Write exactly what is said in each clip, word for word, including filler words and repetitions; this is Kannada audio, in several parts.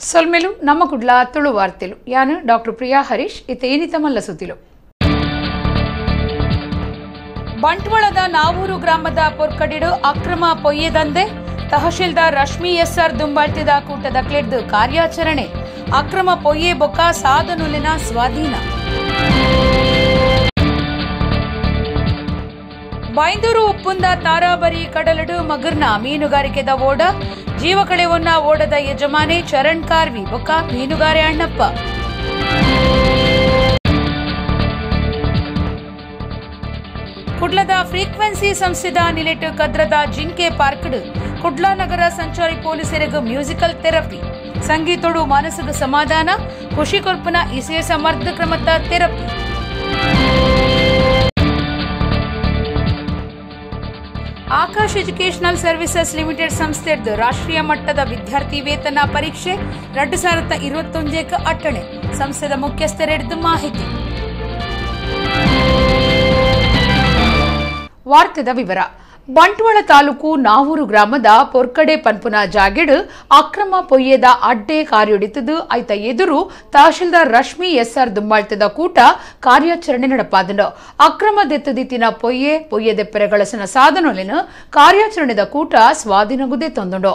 ಸೊಲ್ಮೆಲು ನಮ್ಮ ಕುಡ್ಲ ತುಳು ವಾರ್ತೆಲು ಯಾನು ಡಾಕ್ಟರ್ ಪ್ರಿಯಾ ಹರೀಶ್ ಇತ್ತೆ ಏನಿತ ಮಲ್ಲ ಸುದ್ದಿಲು. ಬಂಟ್ವಾಳದ ನಾವೂರು ಗ್ರಾಮದ ಪೊರ್ಕಡಿಡು ಅಕ್ರಮ ಪೊಯ್ಯದಂದೆ ತಹಶೀಲ್ದಾರ್ ರಶ್ಮಿ ಎಸ್ಆರ್ ದುಂಬಾಳ್ತಿದ ಕೂಟದ ಕ್ಲೆಡ್ದು ಕಾರ್ಯಾಚರಣೆ ಅಕ್ರಮ ಪೊಯ್ಯೆ ಬೊಕ್ಕ ಸಾಧನುಲಿನ ಸ್ವಾಧೀನ. ಬೈಂದೂರು ಉಪ್ಪುಂದ ತಾರಾಬರಿ ಕಡಲಡು ಮಗರ್ನ ಮೀನುಗಾರಿಕೆದ ಓಡ ಜೀವ ಕಳೆವನ್ನ ಓಡದ ಯಜಮಾನೆ ಚರಣ್ ಕಾರ್ವಿ ಬೊಕ್ಕ ಮೀನುಗಾರೆ ಅಣ್ಣಪ್ಪ. ಕುಡ್ಲದ ಫ್ರೀಕ್ವೆನ್ಸಿ ಸಂಸ್ಥೆದ ನಿಲೆಟ್ ಕದ್ರದ ಜಿಂಕೆ ಪಾರ್ಕ್ಡ್ ಕುಡ್ಲ ನಗರ ಸಂಚಾರಿ ಪೊಲೀಸರಿಗೂ ಮ್ಯೂಸಿಕಲ್ ಥೆರಪಿ ಸಂಗೀತೋಡು ಮನಸ್ಸಿಗೆ ಸಮಾಧಾನ ಖುಷಿ ಕೊರ್ಪನ ಇಸೆ ಸಮರ್ಥ ಕ್ರಮದ therapy. Aakash educational services limited ಸಂಸ್ಥೆದ್ದು ರಾಷ್ಟ್ರೀಯ ಮಟ್ಟದ ವಿದ್ಯಾರ್ಥಿ ವೇತನ ಪರೀಕ್ಷೆ ಎರಡು ಸಾವಿರದ ಇರುವತ್ತೊಂದಕ್ಕೆ ಅಟ್ಟಣೆ ಸಂಸ್ಥೆದ ಮುಖ್ಯಸ್ಥರೆಡ್ದು ಮಾಹಿತಿ. ವಾರ್ತೆದ ವಿವರ. ಬಂಟ್ವಾಳ ತಾಲೂಕು ನಾವೂರು ಗ್ರಾಮದ ಪೊರ್ಕಡೆ ಪನ್ಪುನ ಜಾಗೆಡು ಅಕ್ರಮ ಪೊಯ್ಯದ ಅಡ್ಡೆ ಕಾರ್ಯೊಡಿತದು ಐತ ಎದುರು ತಹಶೀಲ್ದಾರ್ ರಶ್ಮಿ ಎಸ್ಆರ್ ದುಂಬಾಳ್ತದ ಕೂಟ ಕಾರ್ಯಾಚರಣೆ ನಡಪಾದನು. ಅಕ್ರಮ ದೆತ್ತದಿತ್ತಿನ ಪೊಯ್ಯೆ ಪೊಯ್ಯದೆಪ್ಪರೆಗಳಸನ ಸಾಧನೊಲಿನ ಕಾರ್ಯಾಚರಣೆದ ಕೂಟ ಸ್ವಾಧೀನಗುದೆ ತಂದುಂಡು.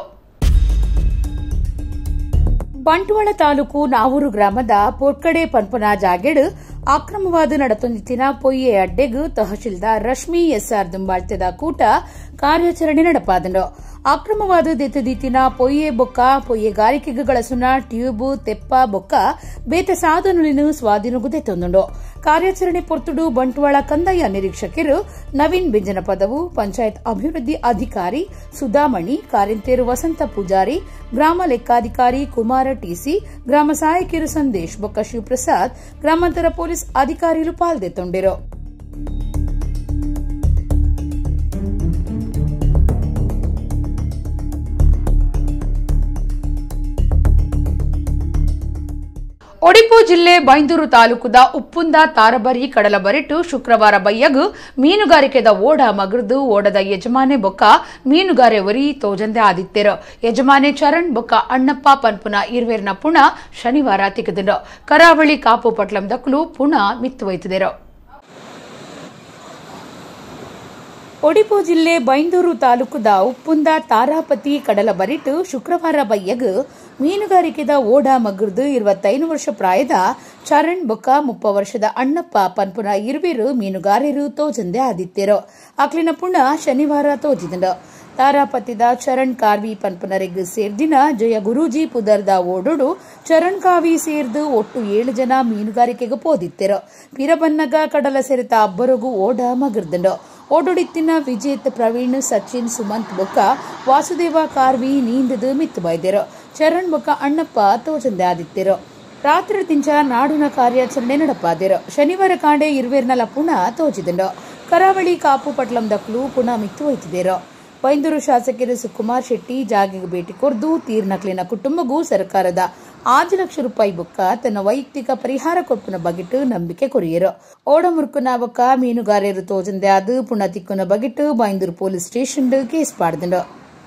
ಬಂಟ್ವಾಳ ತಾಲೂಕು ನಾವೂರು ಗ್ರಾಮದ ಪೊರ್ಕಡೆ ಪನ್ಪುನ ಜಾಗೆಡು ಅಕ್ರಮವಾದ ನಡತೊಂದಿತ್ತಿನ ಪೊಯ್ಯೆ ಅಡ್ಡೆಗೂ ತಹಶೀಲ್ದಾರ್ ರಶ್ಮಿ ಎಸ್ಆರ್ ದುಂಬಾಳ್ತದ ಕೂಟ ಕಾರ್ಯಾಚರಣೆ ನಡಪಾದನು. ಅಕ್ರಮವಾದ ದೆತ್ತದಿತ್ತಿನ ಪೊಯ್ಯೆ ಬೊಕ್ಕ ಪೊಯ್ಯೆಗಾರಿಕೆಗೆ ಗಳಸುನ ಟ್ಯೂಬ್ ತೆಪ್ಪ ಬೊಕ್ಕ ಬೇತೆ ಸಾಧನುಲಿನ ಸ್ವಾಧೀನಗುದೆ ತಂದುಂಡು. ಕಾರ್ಯಾಚರಣೆ ಪೊರ್ತುಡು ಬಂಟ್ವಾಳ ಕಂದಾಯ ನಿರೀಕ್ಷಕರು ನವೀನ್ ಬಿಂಜನಪದವು, ಪಂಚಾಯತ್ ಅಭಿವೃದ್ಧಿ ಅಧಿಕಾರಿ ಸುಧಾಮಣಿ, ಕಾರ್ಯಂತೇರು ವಸಂತ ಪೂಜಾರಿ, ಗ್ರಾಮ ಲೆಕ್ಕಾಧಿಕಾರಿ ಕುಮಾರ ಟಿಸಿ, ಗ್ರಾಮ ಸಹಾಯಕಿರು ಸಂದೇಶ್ ಬೊಕ್ಕ ಶಿವಪ್ರಸಾದ್, ಗ್ರಾಮಾಂತರ ಪೊಲೀಸ್ ಅಧಿಕಾರಿಗಳು ಪಾಲ್ಗೊಳ್ಳುತ್ತಿದ್ದರು. ಒಡಿಪು ಜಿಲ್ಲೆ ಬೈಂದೂರು ತಾಲೂಕುದ ಉಪ್ಪುಂದ ತಾರಬರಿ ಕಡಲಬರಿಟ್ಟು ಶುಕ್ರವಾರ ಬಯ್ಯಗು ಮೀನುಗಾರಿಕೆದ ಓಡ ಮಗರ್ದು ಓಡದ ಯಜಮಾನೆ ಬೊಕ್ಕ ಮೀನುಗಾರೆ ಒರಿ ತೋಜಂದೆ ಆದಿತ್ಯರು. ಯಜಮಾನೆ ಚರಣ್ ಬೊಕ್ಕ ಅಣ್ಣಪ್ಪ ಪನ್ಪುನ ಇರ್ವೇರ್ನ ಪುಣ ಶನಿವಾರ ತಿಕ್ಕದರು. ಕರಾವಳಿ ಕಾಪು ಪಟ್ಲಂ ದಕ್ಲು ಪುಣ ಮಿತ್ತುವೈತಿದರು. ಒಡಿಪು ಜಿಲ್ಲೆ ಬೈಂದೂರು ತಾಲೂಕುದ ಉಪ್ಪುಂದ ತಾರಾಪತಿ ಕಡಲಬರಿಟ್ಟು ಶುಕ್ರವಾರ ಬಯ್ಯಗು ಮೀನುಗಾರಿಕೆದ ಓಡ ಮಗರ್ದು ಇರುವತ್ತೈದು ವರ್ಷ ಪ್ರಾಯದ ಚರಣ್ ಬೊಕ್ಕ ಮುಪ್ಪ ವರ್ಷದ ಅಣ್ಣಪ್ಪ ಪನ್ಪುನ ಇರುವಿರು ಮೀನುಗಾರರು ತೋಜಂದೆ ಆದಿತ್ಯರು. ಅಕ್ಲಿನ ಪುಣ ಶನಿವಾರ ತೋಜಿದರು. ತಾರಾಪತಿದ ಚರಣ್ ಕಾರ್ವಿ ಪನ್ಪನರೆಗ್ ಸೇರ್ದಿನ ಜಯ ಗುರೂಜಿ ಪುದರ್ದ ಓಡೋಡು ಚರಣ್ ಕಾವಿ ಸೇರ್ದು ಒಟ್ಟು ಏಳು ಜನ ಮೀನುಗಾರಿಕೆಗೆ ಪೋದಿತ್ತರು. ಪಿರಬನ್ನಗ ಕಡಲ ಸೇರಿತ ಅಬ್ಬರಿಗೂ ಓಡ ಮಗರ್ದಂಡು. ಓಡೋಡಿತ್ತಿನ ವಿಜೇತ್ ಪ್ರವೀಣ್ ಸಚಿನ್ ಸುಮಂತ್ ಬೊಕ್ಕ ವಾಸುದೇವ ಕಾರ್ವಿ ನೀಂದದು ಮಿತ್ತು ಬೈದರು. ಚರಣ್ ಬೊಕ್ಕ ಅಣ್ಣಪ್ಪ ತೋಜಂದೆ ಆದಿತ್ಯರು. ರಾತ್ರಿ ತಿಂಚ ನಾಡುನ ಕಾರ್ಯಾಚರಣೆ ನಡಪಾದಿರು. ಶನಿವಾರ ಕಾಂಡೆ ಇರುವೇರ್ನಲ ಪುಣ ತೋಜಿದಂಡು. ಕರಾವಳಿ ಕಾಪು ಪಟ್ಲಂ ದಕ್ಲು ಪುಣ ಮಿತ್ತು ಒಯ್ತಿದ್ದೇರು. ಬೈಂದೂರು ಶಾಸಕರು ಸುಕುಮಾರ್ ಶೆಟ್ಟಿ ಜಾಗೆಗೆ ಭೇಟಿ ಕೊರ್ದು ತೀರ್ನಕ್ಲಿನ ಕುಟುಂಬಗೂ ಸರ್ಕಾರದ ಆರು ಲಕ್ಷ ರೂಪಾಯಿ ಬೊಕ್ಕ ತನ್ನ ವೈಯಕ್ತಿಕ ಪರಿಹಾರ ಕೊಪ್ಪನ ಬಗೆಟ್ಟು ನಂಬಿಕೆ ಕೊರಿಯರು. ಓಡ ಮುರುಕುನ ಬೊಕ್ಕ ಮೀನುಗಾರರು ತೋಜಂದೆ ಆದು ಪುಣ ತಿಕ್ಕುನ ಬಗೆಟ್ಟು ಬೈಂದೂರು ಪೊಲೀಸ್ ಸ್ಟೇಷನ್ ಕೇಸ್ ಪಾಡ್ದಂಡು.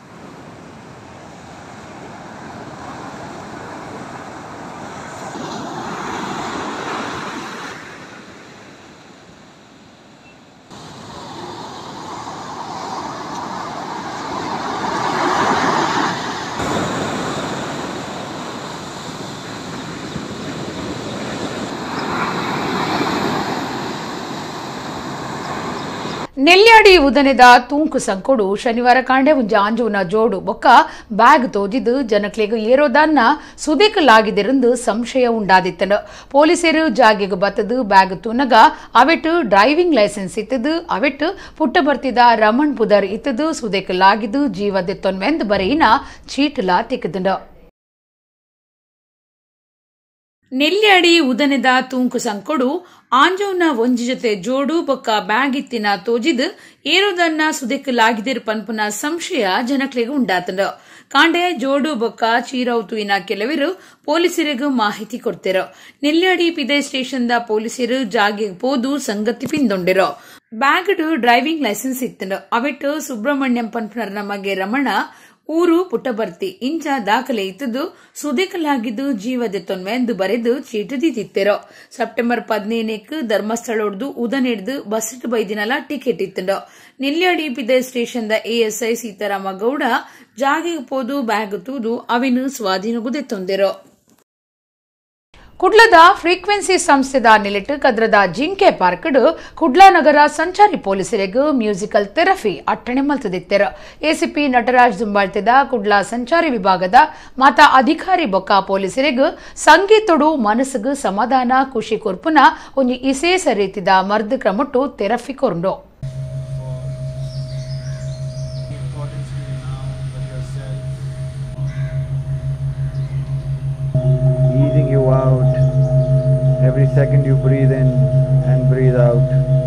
ನೆಲ್ಯಾಡಿ ಉದನೆದ ತೂಂಕು ಸಂಕೋಡು ಶನಿವಾರ ಕಾಂಡೆ ಒಂಜಿ ಆಂಜುನ ಜೋಡು ಬೊಕ್ಕ ಬ್ಯಾಗ್ ತೋಜಿದು ಜನಕ್ಲೆಗ್ ಏರೋದನ್ನ ಸುದೇಕಲಾಗಿದೆರೆಂದು ಸಂಶಯ ಉಂಡಾದಿತ್ತನು. ಪೊಲೀಸರು ಜಾಗೆಗೆ ಬತ್ತದು ಬ್ಯಾಗ್ ತುನಗ ಅವೆಟ್ಟು ಡ್ರೈವಿಂಗ್ ಲೈಸೆನ್ಸ್ ಇತ್ತದು ಅವೆಟ್ಟು ಪುಟ್ಟ ಬರ್ತಿದ ರಮಣ್ ಪುದರ್ ಇತ್ತದು ಸುದೇಕಲಾಗಿದು ಜೀವದೆತ್ತೊನ್ಮೆಂದು ಬರೆಯಿನ ಚೀಟಲ ತಿಕ್ಕದಂಡು. ನೆಲ್ಯಾಡಿ ಉದನೆದ ತೂಂಕು ಸಂಕೋಡು ಆಂಜೋನ ಒಂಜಿ ಜೊತೆ ಜೋಡು ಬೊಕ್ಕ ಬ್ಯಾಗ್ ಇತ್ತಿನ ತೋಜಿದ್ ಏರೋದನ್ನ ಸುದೆಕ್ಕಲಾಗಿದಿರು ಪನ್ಪುನ ಸಂಶಯ ಜನಕ್ಲೆಗ್ ಉಂಡಾತಂಡು. ಕಾಂಡೆ ಜೋಡು ಬೊಕ್ಕ ಚೀರೌತುವಿನ ಕೆಲವರು ಪೊಲೀಸರಿಗೂ ಮಾಹಿತಿ ಕೊಡ್ತಿರೋ. ನೆಲ್ಯಾಡಿ ಪಿದೆ ಸ್ಟೇಷನ್ದ ಪೊಲೀಸರು ಜಾಗೆಗೆ ಪೋದು ಸಂಗತಿ ಪಿಂದೊಂಡಿರೋ. ಬ್ಯಾಗ್ಡು ಡ್ರೈವಿಂಗ್ ಲೈಸೆನ್ಸ್ ಇತ್ತಂಡು ಅವೆಟ್ಟು ಸುಬ್ರಹ್ಮಣ್ಯಂ ಪನ್ಪುನರ್ ನಮಗೆ ರಮಣ ಊರು ಪುಟ್ಟಬರ್ತಿ ಇಂಚ ದಾಖಲೆ ಇತ್ತದು ಸುದೇಕಲಾಗಿದ್ದು ಜೀವದೆತ್ತೊನ್ಮೆಂದು ಬರೆದು ಚೀಟದಿತ್ತಿರೋ ಸೆಪ್ಟೆಂಬರ್ ಪದಿನೇನಕ್ಕೆ ಧರ್ಮಸ್ಥಳೋಡ್ದು ಉದನೆಡ್ದು ಬಸ್ ಬೈದಿನಲ ಟಿಕೆಟ್ ಇತ್ತಂಡೋ ನೆಲ್ಯಾಡಿ ಪಿದೆ ಸ್ಟೇಷನ್ ಎಎಸ್ಐ ಸೀತಾರಾಮ ಗೌಡ ಜಾಗಿಗೆ ಪೋದು ಬ್ಯಾಗ್ ತೂದು ಅವಿನ ಸ್ವಾಧೀನಗುದೆತ್ತೊಂದಿರೋ ಕುಡ್ಲದ ಫ್ರೀಕ್ವೆನ್ಸಿ ಸಂಸ್ಥೆದ ನಿಲಿಟ್ಟು ಕದ್ರದ ಜಿಂಕೆ ಪಾರ್ಕ್ಡ್ ಕುಡ್ಲಾನಗರ ಸಂಚಾರಿ ಪೊಲೀಸರಿಗೂ ಮ್ಯೂಸಿಕಲ್ ಥೆರಪಿ ಅಟ್ಟಣೆ ಮಲ್ತದಿತ್ತೆರ ಎಸಿಪಿ ನಟರಾಜ್ ದುಂಬಾಳ್ತಿದ ಕುಡ್ಲಾ ಸಂಚಾರಿ ವಿಭಾಗದ ಮಾತಾ ಅಧಿಕಾರಿ ಬೊಕ್ಕ ಪೊಲೀಸರಿಗೂ ಸಂಗೀತೊಡು ಮನಸ್ಸಿಗೂ ಸಮಾಧಾನ ಖುಷಿ ಕೊರ್ಪುನ ಒಂದು ವಿಶೇಷ ರೀತಿದ ಮರ್ದು ಕ್ರಮಟ್ಟು ಥೆರಪಿ ಕೊರ್ಂಡು Easing you out. Every second you breathe in and breathe out.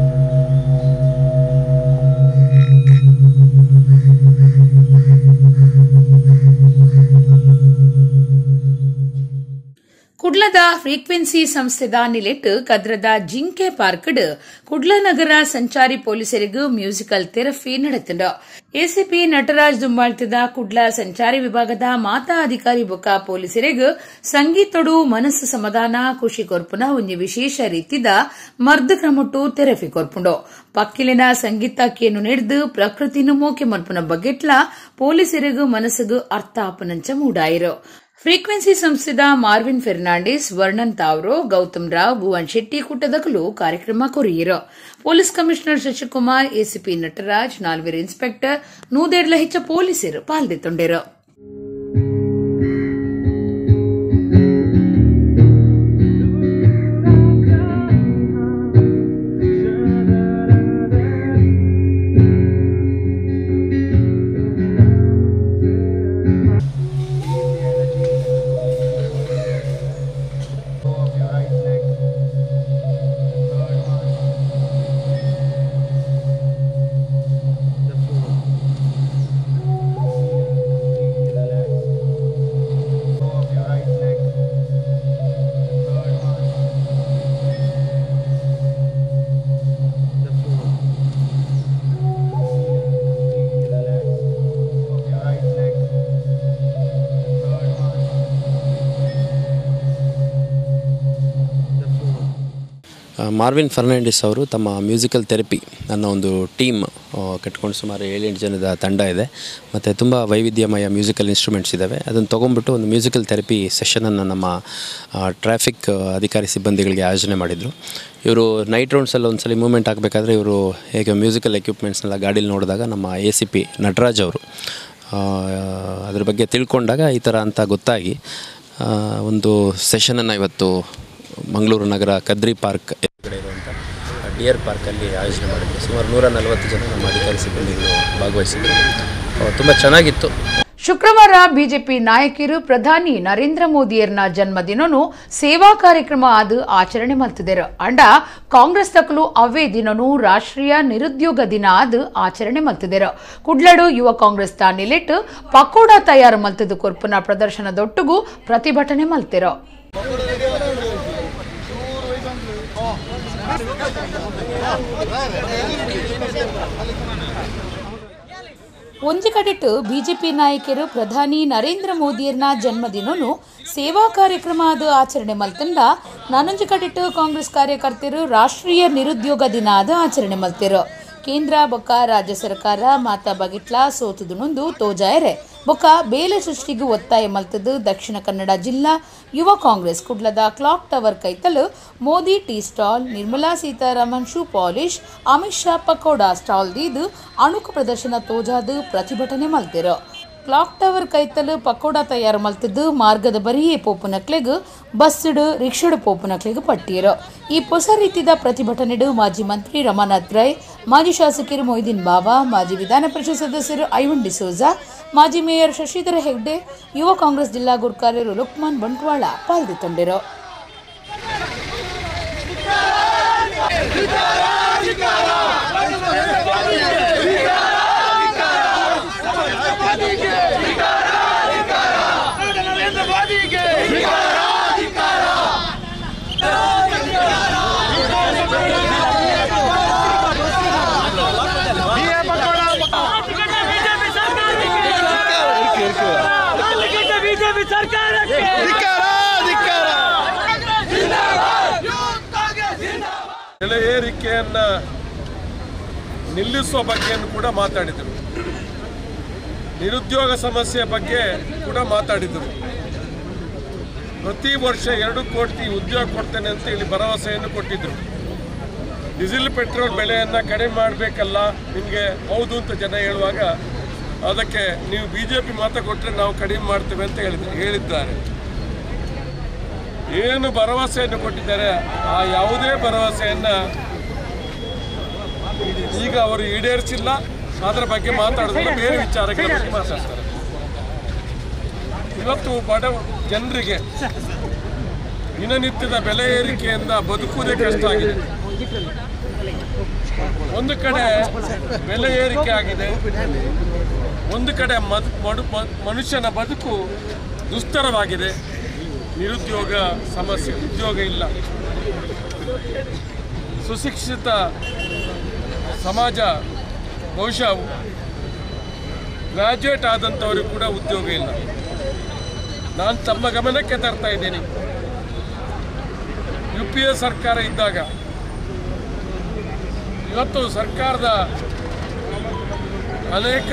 ಕುಡ್ಲದ ಫ್ರೀಕ್ವೆನ್ಸಿ ಸಂಸ್ಥೆದ ನಿಲೆಟ್ ಕದ್ರದ ಜಿಂಕೆ ಪಾರ್ಕ್ಡ್ ಕುಡ್ಲನಗರ ಸಂಚಾರಿ ಪೊಲೀಸರಿಗೂ ಮ್ಯೂಸಿಕಲ್ ಥೆರಪಿ ನಡೆತಂಡ ಎಸಿಪಿ ನಟರಾಜ್ ದುಂಬಾಳ್ತಿದ ಕುಡ್ಲ ಸಂಚಾರಿ ವಿಭಾಗದ ಮಾತಾ ಅಧಿಕಾರಿ ಬೊಕ್ಕ ಪೊಲೀಸರಿಗೂ ಸಂಗೀತೊಡು ಮನಸ್ಸು ಸಮಾಧಾನ ಖುಷಿ ಕೊರ್ಪುನ ಒಂದು ವಿಶೇಷ ರೀತಿದ ಮರ್ದ ಕ್ರಮಟ್ಟು ಥೆರಪಿ ಕೊರ್ಪುಂಡು ಪಕ್ಕಿಲಿನ ಸಂಗೀತಕ್ಕಿಯನ್ನು ನಡೆದು ಪ್ರಕೃತಿನ ಮೋಕೆ ಮಲ್ಪುನ ಬಗ್ಗೆಟ್ಲ ಪೊಲೀಸರಿಗೂ ಮನಸ್ಸಿಗೂ ಅರ್ಥ ಆಪನಂಚ ಮೂಡಾಯಿರು ಫ್ರೀಕ್ವೆನ್ಸಿ ಸಂಸ್ಥೆದ ಮಾರ್ವಿನ್ ಫೆರ್ನಾಂಡಿಸ್ ವರ್ಣನ್ ತಾವ್ರೋ ಗೌತಮ್ ರಾವ್ ಭುವನ್ ಶೆಟ್ಟಿ ಕೂಟದಕಲು ಕಾರ್ಯಕ್ರಮ ಕೊರಿಯಿರು police commissioner Shashikumar ACP Nataraj ನಾಲ್ವರು ಇನ್ಸ್ಪೆಕ್ಟರ್ ನೂದೇಡ್ಲ ಹೆಚ್ಚ ಪೊಲೀಸರು ಪಾಲ್ಗೊಳ್ಳಿರು ಮಾರ್ವಿನ್ ಫರ್ನಾಂಡಿಸ್ ಅವರು ತಮ್ಮ ಮ್ಯೂಸಿಕಲ್ ಥೆರಪಿ ಅನ್ನೋ ಒಂದು ಟೀಮ್ ಕಟ್ಕೊಂಡು ಸುಮಾರು ಏಳೆಂಟು ಜನದ ತಂಡ ಇದೆ ಮತ್ತು ತುಂಬ ವೈವಿಧ್ಯಮಯ ಮ್ಯೂಸಿಕಲ್ ಇನ್ಸ್ಟ್ರೂಮೆಂಟ್ಸ್ ಇದ್ದಾವೆ ಅದನ್ನು ತೊಗೊಂಡ್ಬಿಟ್ಟು ಒಂದು ಮ್ಯೂಸಿಕಲ್ ಥೆರಪಿ ಸೆಷನನ್ನು ನಮ್ಮ ಟ್ರಾಫಿಕ್ ಅಧಿಕಾರಿ ಸಿಬ್ಬಂದಿಗಳಿಗೆ ಆಯೋಜನೆ ಮಾಡಿದರು ಇವರು ನೈಟ್ ರೌಂಡ್ಸಲ್ಲಿ ಒಂದು ಸಲ ಮೂವ್ಮೆಂಟ್ ಆಗಬೇಕಾದ್ರೆ ಇವರು ಹೇಗೆ ಮ್ಯೂಸಿಕಲ್ ಎಕ್ವಿಪ್ಮೆಂಟ್ಸ್ನೆಲ್ಲ ಗಾಡೀಲಿ ನೋಡಿದಾಗ ನಮ್ಮ ಎ ಸಿ ಪಿ ನಟರಾಜ್ ಅವರು ಅದ್ರ ಬಗ್ಗೆ ತಿಳ್ಕೊಂಡಾಗ ಈ ಥರ ಅಂತ ಗೊತ್ತಾಗಿ ಒಂದು ಸೆಷನನ್ನು ಇವತ್ತು ಮಂಗಳೂರು ನಗರ ಕದ್ರಿ ಪಾರ್ಕ್ ಎದುರುಗಡೆ ಇರುವಂಥ ಡಿಯರ್ ಪಾರ್ಕಲ್ಲಿ ಆಯೋಜನೆ ಮಾಡಿದ್ವಿ. ಸುಮಾರು ನೂರ ನಲವತ್ತು ಜನ ನಮ್ಮ ಅಧಿಕಾರಿ ಸಿಬ್ಬಂದಿಗಳು ಭಾಗವಹಿಸಿದ್ರು. ತುಂಬ ಚೆನ್ನಾಗಿತ್ತು. ಶುಕ್ರವಾರ ಬಿಜೆಪಿ ನಾಯಕರು ಪ್ರಧಾನಿ ನರೇಂದ್ರ ಮೋದಿಯರ್ನ ಜನ್ಮದಿನನು ಸೇವಾ ಕಾರ್ಯಕ್ರಮ ಆದ ಆಚರಣೆ ಮಾಡ್ತಿದ್ದಾರೆ. ಅಂಡ ಕಾಂಗ್ರೆಸ್ ತಕ್ಕಲು ಅವೇ ದಿನನು ರಾಷ್ಟ್ರೀಯ ನಿರುದ್ಯೋಗ ದಿನ ಆದ ಆಚರಣೆ ಮಾಡ್ತಿದ್ದಾರೆ. ಕುಡ್ಲಡು ಯುವ ಕಾಂಗ್ರೆಸ್ ತಾನಿಲಿಟ್ಟು ಪಕೋಡ ತಯಾರು ಮಲ್ತದ ಕೊರ್ಪುನ ಪ್ರದರ್ಶನದೊಟ್ಟಿಗೂ ಪ್ರತಿಭಟನೆ ಮಲ್ತಿರೋ. ಒಂಜಿ ಕಡೆಟ್ಟು ಬಿಜೆಪಿ ನಾಯಕರು ಪ್ರಧಾನಿ ನರೇಂದ್ರ ಮೋದಿಯರ್ನ ಜನ್ಮದಿನನು ಸೇವಾ ಕಾರ್ಯಕ್ರಮ ಆದ ಆಚರಣೆ ಮಲ್ತಂಡ ನಾನೊಂಜಿ ಕಡೆಟ್ಟು ಕಾಂಗ್ರೆಸ್ ಕಾರ್ಯಕರ್ತರು ರಾಷ್ಟ್ರೀಯ ನಿರುದ್ಯೋಗ ದಿನ ಆದ ಆಚರಣೆ ಮಲ್ತಿರು. ಕೇಂದ್ರ ಬೊಕ್ಕ ರಾಜ್ಯ ಸರ್ಕಾರ ಮಾತಾ ಬಗಿಟ್ಲ ಸೋತುದುನೊಂದು ತೋಜಾಯರೆ ಬೊಕ್ಕ ಬೇಲೆ ಸೃಷ್ಟಿಗೂ ಒತ್ತಾಯ ಮಲ್ತದು ದಕ್ಷಿಣ ಕನ್ನಡ ಜಿಲ್ಲಾ ಯುವ ಕಾಂಗ್ರೆಸ್ ಕುಡ್ಲದ ಕ್ಲಾಕ್ ಟವರ್ ಕೈತಲು Modi tea stall, Nirmala Sitharaman shoe polish, Amit Shah pakoda stall ದೀದು ಅಣುಕು ಪ್ರದರ್ಶನ ತೋಜಾದು ಪ್ರತಿಭಟನೆ ಮಲ್ತಿರು. ಕ್ಲಾಕ್ ಟವರ್ ಕೈತಲು ಪಕೋಡಾ ತಯಾರು ಮಲ್ತಿದ್ದು ಮಾರ್ಗದ ಬರಿಯೇ ಪೋಪುನಕ್ಲೆಗ್ ಬಸ್ಸಡು ರಿಕ್ಷಾಡು ಪೋಪುನಕ್ಲೆಗ್ ಪಟ್ಟಿಯರು. ಈ ಹೊಸ ರೀತಿಯ ಪ್ರತಿಭಟನೆಡು ಮಾಜಿ ಮಂತ್ರಿ ರಮಾನಾಥ್ ರೈ, ಮಾಜಿ ಶಾಸಕರು ಮೊಯ್ದೀನ್ ಬಾವಾ, ಮಾಜಿ ವಿಧಾನ ಪರಿಷತ್ ಸದಸ್ಯರು ಐವನ್ ಡಿಸೋಜಾ, ಮಾಜಿ ಮೇಯರ್ ಶಶಿಧರ ಹೆಗ್ಡೆ, ಯುವ ಕಾಂಗ್ರೆಸ್ ಜಿಲ್ಲಾ ಗುರ್ಕಾರ್ಯರು ಲುಕ್ಮಾನ್ ಬಂಟ್ವಾಳ ಪಾಲ್ಗೊಂಡಿರು. ಬೆಲೆ ಏರಿಕೆಯನ್ನ ನಿಲ್ಲಿಸುವ ಬಗ್ಗೆಯನ್ನು ಕೂಡ ಮಾತಾಡಿದರು. ನಿರುದ್ಯೋಗ ಸಮಸ್ಯೆ ಬಗ್ಗೆ ಕೂಡ ಮಾತಾಡಿದರು. ಪ್ರತಿ ವರ್ಷ ಎರಡು ಕೋಟಿ ಉದ್ಯೋಗ ಕೊಡ್ತೇನೆ ಅಂತ ಹೇಳಿ ಭರವಸೆಯನ್ನು ಕೊಟ್ಟಿದ್ದರು. ಡೀಸೆಲ್ ಪೆಟ್ರೋಲ್ ಬೆಲೆಯನ್ನು ಕಡಿಮೆ ಮಾಡಬೇಕಲ್ಲ ನಿಮಗೆ, ಹೌದು ಅಂತ ಜನ ಹೇಳುವಾಗ ಅದಕ್ಕೆ ನೀವು ಬಿ ಜೆ ಪಿ ಮಾತು ಕೊಟ್ಟರೆ ನಾವು ಕಡಿಮೆ ಮಾಡ್ತೇವೆ ಅಂತ ಹೇಳಿದ ಹೇಳಿದ್ದಾರೆ. ಏನು ಭರವಸೆಯನ್ನು ಕೊಟ್ಟಿದ್ದಾರೆ ಆ ಯಾವುದೇ ಭರವಸೆಯನ್ನು ಈಗ ಅವರು ಈಡೇರಿಸಿಲ್ಲ. ಅದರ ಬಗ್ಗೆ ಮಾತಾಡೋದಿಲ್ಲ, ಬೇರೆ ವಿಚಾರಗಳ ಬಗ್ಗೆ ಮಾತಾಡ್ತಾರೆ. ಇವತ್ತು ಬಡ ಜನರಿಗೆ ದಿನನಿತ್ಯದ ಬೆಲೆ ಏರಿಕೆಯಿಂದ ಬದುಕುವುದೇ ಕಷ್ಟ ಆಗಿದೆ. ಒಂದು ಕಡೆ ಬೆಲೆ ಏರಿಕೆ ಆಗಿದೆ, ಒಂದು ಕಡೆ ಮನುಷ್ಯನ ಬದುಕು ದುಸ್ತರವಾಗಿದೆ. ನಿರುದ್ಯೋಗ ಸಮಸ್ಯೆ, ಉದ್ಯೋಗ ಇಲ್ಲ. ಸುಶಿಕ್ಷಿತ ಸಮಾಜ ಬಹುಶಃ ಗ್ರಾಜ್ಯುಯೇಟ್ ಆದಂಥವ್ರಿಗೆ ಕೂಡ ಉದ್ಯೋಗ ಇಲ್ಲ. ನಾನು ತಮ್ಮ ಗಮನಕ್ಕೆ ತರ್ತಾ ಇದ್ದೇನೆ, ಯು ಪಿ ಎ ಸರ್ಕಾರ ಇದ್ದಾಗ ಇವತ್ತು ಸರ್ಕಾರದ ಅನೇಕ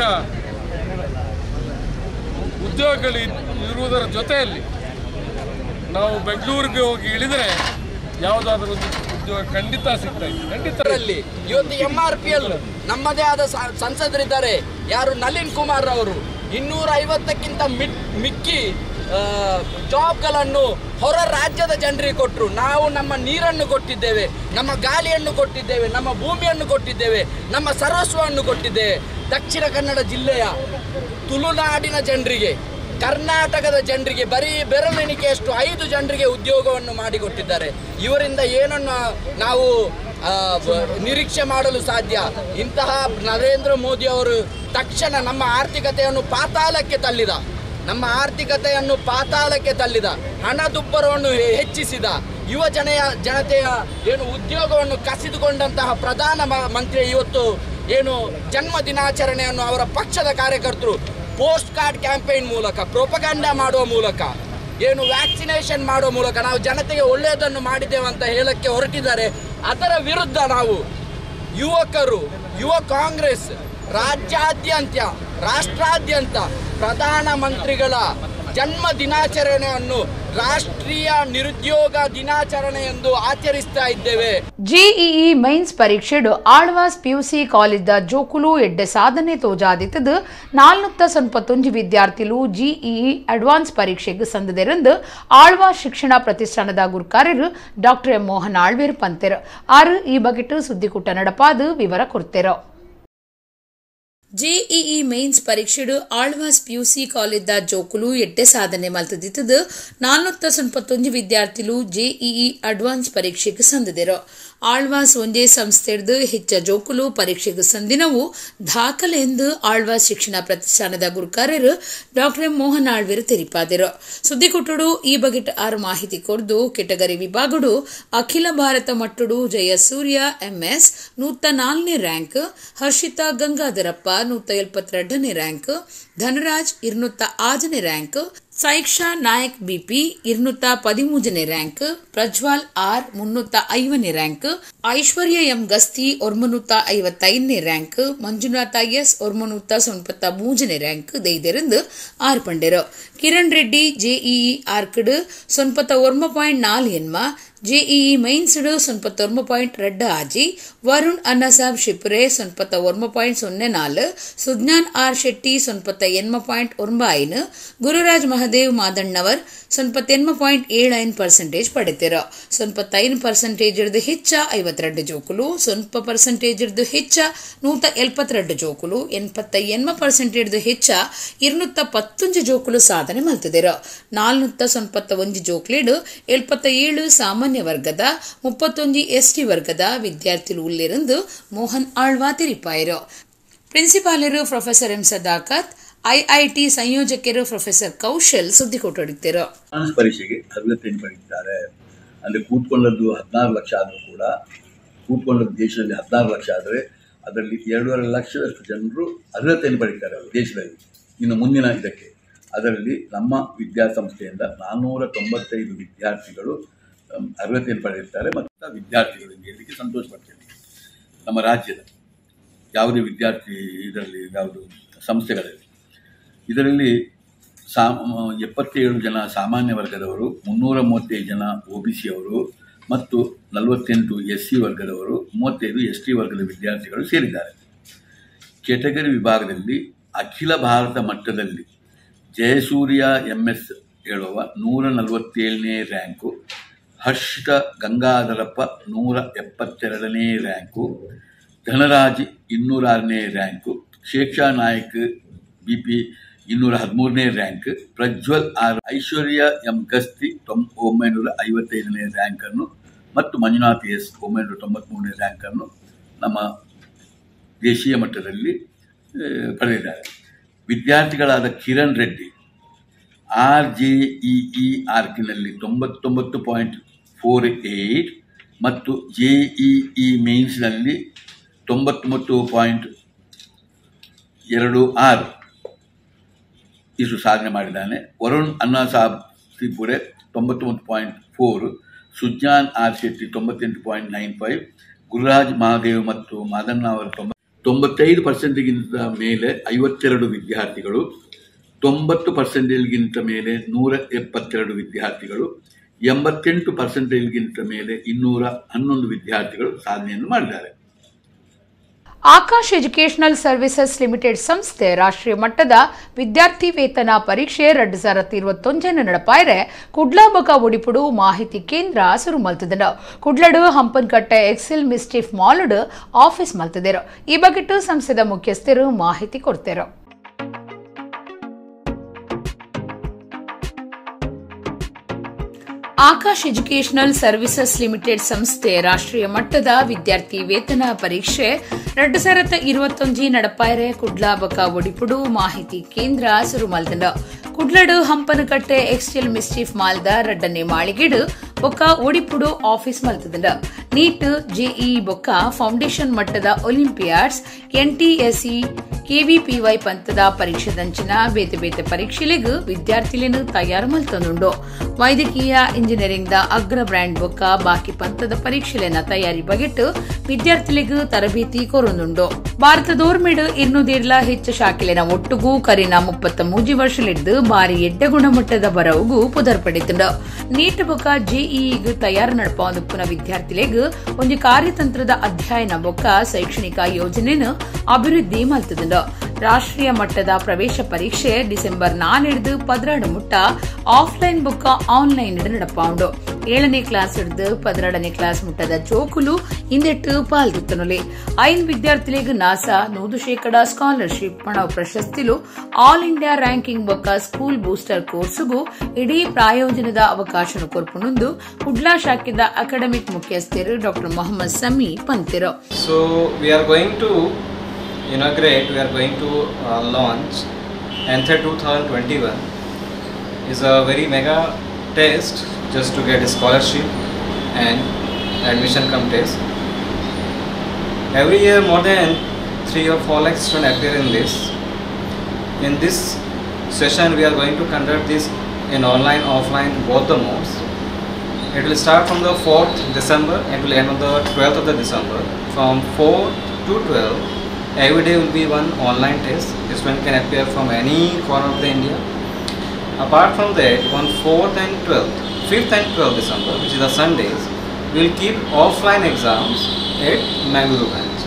ಉದ್ಯೋಗಗಳು ಇರುವುದರ ಜೊತೆಯಲ್ಲಿ ನಾವು ಬೆಂಗಳೂರಿಗೆ ಹೋಗಿ ಇಳಿದರೆ ಯಾವುದಾದ್ರೂ ಒಂದು ಉದ್ಯೋಗ ಖಂಡಿತ ಸಿಗ್ತಾ ಇದೆ. ಖಂಡಿತ ಇವತ್ತು ಎಂ ಆರ್ ಪಿ ಎಲ್ ನಮ್ಮದೇ ಆದ ಸಂಸದರಿದ್ದಾರೆ, ಯಾರು ನಳಿನ್ ಕುಮಾರ್ ಅವರು ಇನ್ನೂರ ಐವತ್ತಕ್ಕಿಂತ ಮಿಕ್ಕಿ ಜಾಬ್ಗಳನ್ನು ಹೊರ ರಾಜ್ಯದ ಜನರಿಗೆ ಕೊಟ್ಟರು. ನಾವು ನಮ್ಮ ನೀರನ್ನು ಕೊಟ್ಟಿದ್ದೇವೆ, ನಮ್ಮ ಗಾಳಿಯನ್ನು ಕೊಟ್ಟಿದ್ದೇವೆ, ನಮ್ಮ ಭೂಮಿಯನ್ನು ಕೊಟ್ಟಿದ್ದೇವೆ, ನಮ್ಮ ಸರ್ವಸ್ವವನ್ನು ಕೊಟ್ಟಿದ್ದೇವೆ. ದಕ್ಷಿಣ ಕನ್ನಡ ಜಿಲ್ಲೆಯ ತುಳುನಾಡಿನ ಜನರಿಗೆ, ಕರ್ನಾಟಕದ ಜನರಿಗೆ ಬರೀ ಬೆರಳೆಣಿಕೆಯಷ್ಟು ಐದು ಜನರಿಗೆ ಉದ್ಯೋಗವನ್ನು ಮಾಡಿಕೊಟ್ಟಿದ್ದಾರೆ. ಇವರಿಂದ ಏನನ್ನು ನಾವು ನಿರೀಕ್ಷೆ ಮಾಡಲು ಸಾಧ್ಯ? ಇಂತಹ ನರೇಂದ್ರ ಮೋದಿ ಅವರು ತಕ್ಷಣ ನಮ್ಮ ಆರ್ಥಿಕತೆಯನ್ನು ಪಾತಾಳಕ್ಕೆ ತಳ್ಳಿದ ನಮ್ಮ ಆರ್ಥಿಕತೆಯನ್ನು ಪಾತಾಳಕ್ಕೆ ತಳ್ಳಿದ ಹಣದುಬ್ಬರವನ್ನು ಹೆಚ್ಚಿಸಿದ, ಯುವ ಜನೆಯ ಜನತೆಯ ಏನು ಉದ್ಯೋಗವನ್ನು ಕಸಿದುಕೊಂಡಂತಹ ಪ್ರಧಾನ ಮಂತ್ರಿ ಇವತ್ತು ಏನು ಜನ್ಮ ದಿನಾಚರಣೆಯನ್ನು ಅವರ ಪಕ್ಷದ ಕಾರ್ಯಕರ್ತರು ಪೋಸ್ಟ್ ಕಾರ್ಡ್ ಕ್ಯಾಂಪೇನ್ ಮೂಲಕ, ಪ್ರೊಪಗಂಡಾ ಮಾಡುವ ಮೂಲಕ, ಏನು ವ್ಯಾಕ್ಸಿನೇಷನ್ ಮಾಡುವ ಮೂಲಕ ನಾವು ಜನತೆಗೆ ಒಳ್ಳೆಯದನ್ನು ಮಾಡಿದ್ದೇವೆ ಅಂತ ಹೇಳಕ್ಕೆ ಹೊರಟಿದ್ದಾರೆ. ಅದರ ವಿರುದ್ಧ ನಾವು ಯುವಕರು, ಯುವ ಕಾಂಗ್ರೆಸ್ ರಾಜ್ಯಾದ್ಯಂತ ರಾಷ್ಟ್ರಾದ್ಯಂತ ಪ್ರಧಾನಮಂತ್ರಿಗಳ ಜನ್ಮ ದಿನಾಚರಣೆಯನ್ನು ರಾಷ್ಟ್ರೀಯ ನಿರುದ್ಯೋಗ ದಿನಾಚರಣೆ ಎಂದು ಆಚರಿಸ್ತಾ ಇದ್ದೇವೆ. ಜೆಇಇ ಮೈನ್ಸ್ ಪರೀಕ್ಷೆಡು ಆಳ್ವಾಸ್ ಪಿಯುಸಿ ಕಾಲೇಜ್ ಜೋಕುಲು ಎಡ್ಡೆ ಸಾಧನೆ ತೋಜಾದಿತ್ತದು ನಾಲ್ನೂತ್ತ ಸೊನ್ಪತ್ತೊಂಜು ವಿದ್ಯಾರ್ಥಿಗಳು ಜಿಇಇ ಅಡ್ವಾನ್ಸ್ ಪರೀಕ್ಷೆಗೆ ಸಂದದೆರಂದು ಆಳ್ವಾಸ್ ಶಿಕ್ಷಣ ಪ್ರತಿಷ್ಠಾನದ ಗುರುಕಾರ್ಯರು ಡಾಕ್ಟರ್ ಎಂ ಮೋಹನ್ ಆಳ್ವೇರು ಪಂತೆರು ಆರು ಈ ಬಗೆಟ್ ಸುದ್ದಿಕೂಟ ನಡಪಾದು ವಿವರ ಕೊಡ್ತೆರು. ಜೆಇಇ ಮೈನ್ಸ್ ಪರೀಕ್ಷೆಡು ಆಳ್ವಾಸ್ ಪಿಯುಸಿ ಕಾಲೇಜ್ ಜೋಕುಲು ಎಡ್ಡೆ ಸಾಧನೆ ಮಲ್ತದಿತ್ತದು ನಾಲ್ನೂತ್ತ ಸೊನ್ಪತ್ತೊಂಜು ವಿದ್ಯಾರ್ಥಿಗಳು ಜೆಇಇ ಅಡ್ವಾನ್ಸ್ ಪರೀಕ್ಷೆಗೆ ಸಂದಿದರು. ಆಳ್ವಾಸ್ ಒಂದೇ ಸಂಸ್ಥೆಡ್ದು ಹೆಚ್ಚ ಜೋಕುಲು ಪರೀಕ್ಷೆಗೆ ಸಂದಿನವು ದಾಖಲೆ ಎಂದು ಆಳ್ವಾಸ್ ಶಿಕ್ಷಣ ಪ್ರತಿಷ್ಠಾನದ ಗುರುಕಾರ್ಯರು ಡಾಕ್ಟರ್ ಎಂ ಮೋಹನ್ ಆಳ್ವೇರು ತೆರಿಪಾದರು. ಸುದ್ದಿಕೊಟ್ಟಡು ಈ ಬಗೆಟ್ ಆರು ಮಾಹಿತಿ ಕೊಡ್ದು ಕೆಟಗರಿ ವಿಭಾಗಡು ಅಖಿಲ ಭಾರತ ಮಟ್ಟಡು ಜಯಸೂರ್ಯ ಎಂಎಸ್ ನೂತ ನಾಲ್ಕನೇ ರ್ಯಾಂಕ್, ಹರ್ಷಿತಾ ಗಂಗಾಧರಪ್ಪ ನೂತ ಎಲ್ಪತ್ತೆರಡನೇ ರ್ಯಾಂಕ್, ಧನರಾಜ್ ಇರ್ನೂತ್ತ ಆಜನೇ ರ್ಯಾಂಕ್, ಸೈಕ್ಷಾ ನಾಯಕ್ ಬಿಪಿ ಇರ್ನೂತ್ತ ಪದಿಮೂಜನೇ ರ್ಯಾಂಕ್, ಪ್ರಜ್ವಾಲ್ ಆರ್ ಮುನ್ನೂತ್ತ ಐವನೇ ರ್ಯಾಂಕ್, ಐಶ್ವರ್ಯ ಎಂ ಗಸ್ತಿ ಒರ್ಮನೂತ್ತ ಐವತ್ತೈದನೇ ರ್ಯಾಂಕ್, ಮಂಜುನಾಥ ಎಸ್ ಒರ್ಮನೂತ್ತ ಸೊನ್ಪತ್ತ ಮೂಜನೇ ರ್ಯಾಂಕ್ ದೈದೆರಂದು ಆರು ಪಂಡೆರು. ಕಿರಣ್ ರೆಡ್ಡಿ ಜೆಇಇ ಆರ್ಕಡ್ ಸೊನ್ಪತ್ತ ಒರ್ಮ ಪಾಯಿಂಟ್ ನಾಲ್ ಎನ್ಮ, ಜೆಇಇ ಮೈನ್ಸ್ಡ್ ಸೊನ್ಪತ್ತೊರ್ಮ ಪಾಯಿಂಟ್ ரெண்டு ಆಜಿ, ವರುಣ್ ಅನ್ನಸಾಬ್ ಶಿಪ್ರೆ ಸೊನ್ಪತ್ತ ಒರ್ಮ ಪಾಯಿಂಟ್ ಸೊನ್ನೆ ನಾಲ್, ಸುಜ್ಞಾನ್ ಆರ್ ಶೆಟ್ಟಿ ಸೊನ್ಪತ್ತ ಎನ್ಮ ಪಾಯಿಂಟ್ ಒರ್ಮ ಐನು, ಗುರುರಾಜ್ ಮಹದೇವ್ ಮಾದಣ್ಣವರ್ ಸೊನ್ಪತ್ತೆನ್ಮ ಪಾಯಿಂಟ್ ಏಳು ಐನು ಪರ್ಸೆಂಟೇಜ್ ಪಡೆತಿರು. ಸೊನ್ಪತ್ತೈದು ಪರ್ಸೆಂಟೇಜ್ ಇರ್ದು ಹೆಚ್ಚ ಐವತ್ತೆರಡು ಜೋಕುಲು, ಸೊನ್ಪ ಪರ್ಸೆಂಟೇಜ್ ಇರ್ದು ಹೆಚ್ಚ ನೂತ ಎಲ್ಪತ್ತೆರಡು ಜೋಕುಲು, ಎನ್ಪತ್ತ ಎನ್ಮ ಪರ್ಸೆಂಟೇಜ್ ಹೆಚ್ಚ ಇರ್ನೂತ್ತ ಪತ್ತೊಂಜು ಜೋಕುಲು ಸಾಧನೆ ಮಲ್ತಿದಿರು. ನಾಲ್ನೂತ್ತ ಸೊನ್ಪತ್ತ ಒಂಜು ಜೋಕ್ಲಿಡು ಎಲ್ಪತ್ತ ಏಳು ಸಾಮಾನ್ಯ ವರ್ಗದ ಮುಪ್ಪತ್ತೊಂದು ಎಸ್ಟಿ ವರ್ಗದ ವಿದ್ಯಾರ್ಥಿಗಳು ಉಳ್ಳಿರಂದು ಮೋಹನ್ ಆಳ್ವಾ ತಿರಿಪಾಯರು. ಪ್ರಿನ್ಸಿಪಾಲರು ಪ್ರೊಫೆಸರ್ ಎಂ ಸದಾಕತ್, ಐಐಟಿ ಸಂಯೋಜಕರು ಪ್ರೊಫೆಸರ್ ಕೌಶಲ್ ಸುದ್ದಿ ಕೊಟ್ಟೊಡುತ್ತಾರೆ. ಪರೀಕ್ಷೆಗೆ ಅರ್ಹತೆ ಪಡೆದಿದ್ದಾರೆ. ಅಂದರೆ ಕೂತ್ಕೊಂಡದ್ದು ಹದಿನಾರು ಲಕ್ಷ ಆದರೂ ಕೂಡ ಕೂತ್ಕೊಂಡದ್ದು ದೇಶದಲ್ಲಿ ಹದಿನಾರು ಲಕ್ಷ ಆದರೆ ಅದರಲ್ಲಿ ಎರಡೂವರೆ ಲಕ್ಷದಷ್ಟು ಜನರು ಅರ್ಹತೆಯನ್ನು ಪಡೀತಾರೆ ದೇಶದಲ್ಲಿ. ಇನ್ನು ಮುಂದಿನ ಇದಕ್ಕೆ ಅದರಲ್ಲಿ ನಮ್ಮ ವಿದ್ಯಾಸಂಸ್ಥೆಯಿಂದ ನಾನ್ನೂರ ತೊಂಬತ್ತೈದು ವಿದ್ಯಾರ್ಥಿಗಳು ಅರ್ಹತೆಯನ್ನು ಪಡೆದಿರ್ತಾರೆ ಮತ್ತು ವಿದ್ಯಾರ್ಥಿಗಳು ಹೇಳಲಿಕ್ಕೆ ಸಂತೋಷ ಪಡ್ತೇನೆ. ನಮ್ಮ ರಾಜ್ಯದ ಯಾವುದೇ ವಿದ್ಯಾರ್ಥಿ ಇದರಲ್ಲಿ ಯಾವುದು ಸಂಸ್ಥೆಗಳಲ್ಲಿ ಇದರಲ್ಲಿ ಸಾ ಎಪ್ಪತ್ತೇಳು ಜನ ಸಾಮಾನ್ಯ ವರ್ಗದವರು, ಮುನ್ನೂರ ಮೂವತ್ತೈದು ಜನ ಒ ಬಿ ಸಿ ಅವರು ಮತ್ತು ನಲವತ್ತೆಂಟು ಎಸ್ ಸಿ ವರ್ಗದವರು, ಮೂವತ್ತೈದು ಎಸ್ ಟಿ ವರ್ಗದ ವಿದ್ಯಾರ್ಥಿಗಳು ಸೇರಿದ್ದಾರೆ. ಕೆಟಗರಿ ವಿಭಾಗದಲ್ಲಿ ಅಖಿಲ ಭಾರತ ಮಟ್ಟದಲ್ಲಿ ಜಯಸೂರ್ಯ ಎಂ ಎಸ್ ಹೇಳುವ ನೂರ ನಲವತ್ತೇಳನೇ ರ್ಯಾಂಕು, ಹರ್ಷಿತ ಗಂಗಾಧರಪ್ಪ ನೂರ ಎಪ್ಪತ್ತೆರಡನೇ ರ್ಯಾಂಕು, ಧನರಾಜ್ ಇನ್ನೂರಾರನೇ rank, Saiksha Nayak B P ಇನ್ನೂರ ಹದಿಮೂರನೇ rank, Prajwal R, Aishwarya M Gasti ತೊಂ ಒಂಬೈನೂರ ಐವತ್ತೈದನೇ ರ್ಯಾಂಕನ್ನು ಮತ್ತು ಮಂಜುನಾಥ್ ಎಸ್ ಒಂಬೈನೂರ ತೊಂಬತ್ತ್ಮೂರನೇ ರ್ಯಾಂಕನ್ನು ನಮ್ಮ ದೇಶೀಯ ಮಟ್ಟದಲ್ಲಿ ಪಡೆದಿದ್ದಾರೆ. ವಿದ್ಯಾರ್ಥಿಗಳಾದ Kiran Reddy R J E E ಆರ್ಕಿನಲ್ಲಿ ತೊಂಬತ್ತೊಂಬತ್ತು ಪಾಯಿಂಟ್ ಫೋರ್ ಏಯ್ಟ್ ಮತ್ತು ಜೆ ಇ ಇ ಮೇನ್ಸ್ನಲ್ಲಿ ತೊಂಬತ್ತೊಂಬತ್ತು ಪಾಯಿಂಟ್ ಎರಡು ಆರು ಇಷ್ಟು ಸಾಧನೆ ಮಾಡಿದ್ದಾನೆ. ವರುಣ್ ಅಣ್ಣಾ ಸಾಬ್ ತ್ರಿಪುರೆ ತೊಂಬತ್ತೊಂಬತ್ತು point four, Sujan R Shetty ತೊಂಬತ್ತೆಂಟು point nine five, Gururaj Mahadev ಮತ್ತು ಮಾದಣ್ಣ ಅವರ ತೊಂಬ ತೊಂಬತ್ತೈದು ಪರ್ಸೆಂಟ್ಗಿಂತ ಮೇಲೆ ಐವತ್ತೆರಡು ವಿದ್ಯಾರ್ಥಿಗಳು, ತೊಂಬತ್ತು ಪರ್ಸೆಂಟೇಜ್ಗಿಂತ ಮೇಲೆ ನೂರ ಎಪ್ಪತ್ತೆರಡು ವಿದ್ಯಾರ್ಥಿಗಳು, ಎಂಬತ್ತೆಂಟು ಪರ್ಸೆಂಟೇಜ್ಗಿಂತ ಮೇಲೆ ಇನ್ನೂರ ಹನ್ನೊಂದು ವಿದ್ಯಾರ್ಥಿಗಳು ಸಾಧನೆಯನ್ನು ಮಾಡಿದ್ದಾರೆ. ಆಕಾಶ್ ಎಜುಕೇಷನಲ್ ಸರ್ವಿಸಸ್ ಲಿಮಿಟೆಡ್ ಸಂಸ್ಥೆ ರಾಷ್ಟ್ರೀಯ ಮಟ್ಟದ ವಿದ್ಯಾರ್ಥಿ ವೇತನ ಪರೀಕ್ಷೆ ಎರಡು ಸಾವಿರದ ഇരുപത്തിയൊന്ന് നടപ്പായರೆ ಕುಡ್ಲಾಬಕ ಒಡಿಪುಡು ಮಾಹಿತಿ ಕೇಂದ್ರ ಸುರು ಮಲ್ತದನು. ಕುಡ್ಲಡು ಹಂಪನಕಟ್ಟೆ ಎಕ್ಸೆಲ್ ಮಿಸ್ಟಿಫ್ ಮಾಲ್ಡ್ ಆಫೀಸ್ ಮಲ್ತದೇರು. ಈ ಬಗೆಟ್ಟು ಸಂಸ್ಥೆದ ಮುಖ್ಯಸ್ಥರು ಮಾಹಿತಿ ಕೊಡ್ತೇರು. ಆಕಾಶ್ ಎಜುಕೇಷನಲ್ ಸರ್ವಿಸಸ್ ಲಿಮಿಟೆಡ್ ಸಂಸ್ಥೆ ರಾಷ್ಟ್ರೀಯ ಮಟ್ಟದ ವಿದ್ಯಾರ್ಥಿ ವೇತನ ಪರೀಕ್ಷೆ ಎರಡು ಸಾವಿರದ ഇരുപത്തിയൊന്ന് നടപ്പായರೆ ಕುಡ್ಲಾಬಕ ಒಡಿಪುಡು ಮಾಹಿತಿ ಕೇಂದ್ರ ಸುರು ಮಲ್ತಂಡ. ಕುಡ್ಲಡು ಹಂಪನಕಟ್ಟೆ ಎಕ್ಸ್ಟೆಲ್ ಮಿಸ್ಟಿಫ್ ಮಾಲ್ದ ರಡ್ಡನೆ ಮಾಳಿಗೆಡು ಬೊಕ್ಕ ಒಡಿಪುಡು ಆಫೀಸ್ ಮಲ್ತದಂಡ. ನೀಟ್, ಜೆಇ ಬೊಕ್ಕ ಫೌಂಡೇಶನ್ ಮಟ್ಟದ ಒಲಿಂಪಿಯಾಡ್ಸ್, ಎನ್ಟಿಎಸ್ಇ, ಕೆವಿಪಿವೈ ಪಂತದ ಪರೀಕ್ಷೆದಂಚಿನ ಬೇತೆ ಬೇತೆ ಪರೀಕ್ಷೆಲೆಗೂ ವಿದ್ಯಾರ್ಥಿಗಳನ್ನು ತಯಾರು ಮಲ್ತನುಂಡು. ವೈದ್ಯಕೀಯ ಇಂಜಿನಿಯರಿಂಗ್ ದ ಅಗ್ರ ಬ್ರ್ಯಾಂಡ್ ಬೊಕ್ಕ ಬಾಕಿ ಪಂತದ ಪರೀಕ್ಷೆಲೆನ ತಯಾರಿ ಬಗೆಟ್ಟು ವಿದ್ಯಾರ್ಥಿಗಳಿಗೂ ತರಬೇತಿ ಕೊರೊಂದುಂಡು. ಭಾರತದೋರ್ಮೆಡ್ ಇನ್ನೂದೇರ್ಲ ಹೆಚ್ಚು ಶಾಖೆಲೆನ ಒಟ್ಟುಗೂ ಕರಿನ ಮುಪ್ಪತ್ತ ಮೂಜಿ ವರ್ಷಲಿದ್ದು ಬಾರಿ ಎಡ್ಡ ಗುಣಮಟ್ಟದ ಬರವುಗೂ ಪುದರ್ ಪಡೆತುಂಡು. ನೀಟ್ ಬೊಕ್ಕ ಜೆಇಇಗೂ ತಯಾರು ನಡಪಾಂದುಪ್ಪುನ ವಿದ್ಯಾರ್ಥಿಗಳಿಗೂ ಒಂದು ಕಾರ್ಯತಂತ್ರದ ಅಧ್ಯಯನ ಬೊಕ್ಕ ಶೈಕ್ಷಣಿಕ ಯೋಜನೆಯನ್ನು ಅಭಿವೃದ್ಧಿ ಮಲ್ತದುಂಡು. ರಾಷ್ಟ್ರೀಯ ಮಟ್ಟದ ಪ್ರವೇಶ ಪರೀಕ್ಷೆ ಡಿಸೆಂಬರ್ ನಾಲ್ಕು ಪದಿನಾರು ಮುಟ್ಟ ಆಫ್ಲೈನ್ ಬೊಕ್ಕ ಆನ್ಲೈನ್ ನಡಪಾಂಡು. ಏಳನೇ ಕ್ಲಾಸ್ ಹಿಡಿದು ಪದಿನಾರನೇ ಕ್ಲಾಸ್ ಮುಟ್ಟದ ಜೋಕುಲು ಇಂದೆಟ್ಟು ಪಾಲ್ಗೊತ್ತನುಲೆ. ಐನ್ ವಿದ್ಯಾರ್ಥಿಗಳಿಗೆ ನಾಸಾ ನೂರು ಶೇಕಡ ಸ್ಕಾಲರ್ಶಿಪ್ ಹಣ ಪ್ರಶಸ್ತಿಲು ಆಲ್ ಇಂಡಿಯಾ ರ್ಯಾಂಕಿಂಗ್ ಬೊಕ್ಕ ಸ್ಕೂಲ್ ಬೂಸ್ಟರ್ ಕೋರ್ಸ್ಗೂ ಇಡೀ ಪ್ರಾಯೋಜನದ ಅವಕಾಶ ಕೊರ್ಪುನುಂದು ಕುಡ್ಲಾ ಶಾಖೆದ ಅಕಾಡೆಮಿಕ್ ಮುಖ್ಯಸ್ಥರು ಡಾಕ್ಟರ್ ಮೊಹಮ್ಮದ್ ಸಮಿ ಪಂತಿರು. So we are going to inaugurate, we are going to uh, launch N T E twenty twenty-one is a very mega test just to get a scholarship and admission come test. Every year more than three or four lakh students appear in this. In this session we are going to conduct this in online, offline, both the modes. It will start from the fourth December and will end on the twelfth of the December. From fourth to twelfth, every day will be one online test. The student can appear from any corner of the India. Apart from that, on fourth and twelfth, fifth and twelfth December, which is the Sundays, we will keep offline exams at Mangaluru branch.